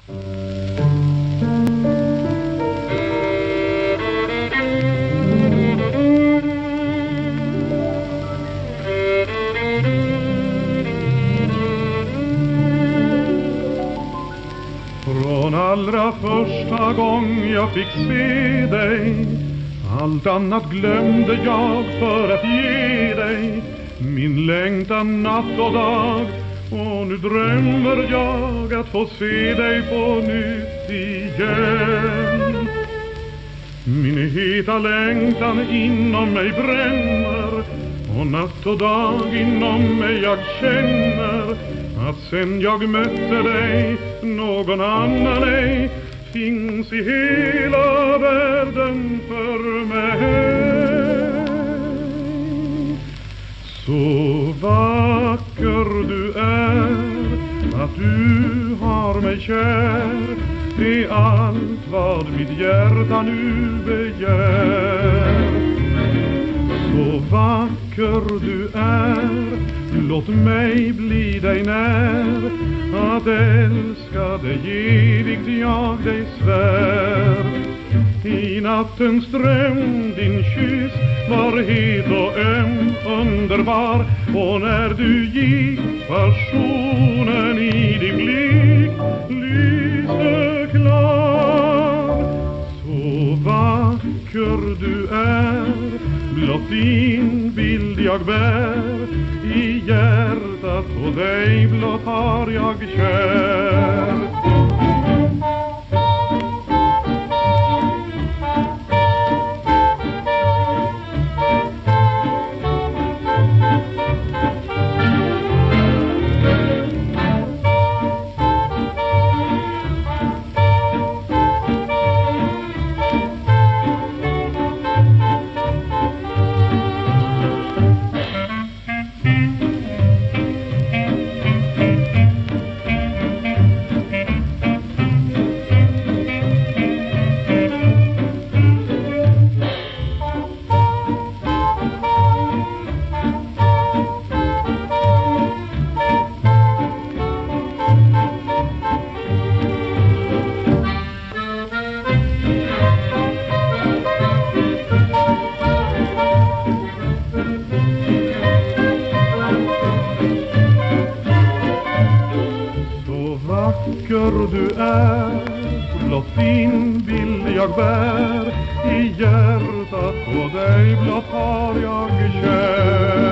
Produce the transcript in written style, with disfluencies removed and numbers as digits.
Från allra första gång jag fick se dig, allt annat glömde jag för att ge dig min längtan natt och dag. Och nu drömmer jag att få se dig på nytt igen. Min heta längtan inom mig bränner, och natt och dag inom mig jag känner att sen jag mötte dig någon annan ej finns i hela världen för mig. Så vacker du är, att du har mig kär, är allt vad mitt hjärta nu begär. Så vacker du är, låt mig bli dig när, att älska dig evigt jag dig svär. I nattens dröm din kyss var het och öm, underbar, och när du gick passionen i din blick lyste klar. Så vacker du är, blott din bild jag bär, i hjärtat och dig blott har jag kär. Vacker du är, blott din bild jag bär, i hjärtat på dig blott har jag kär.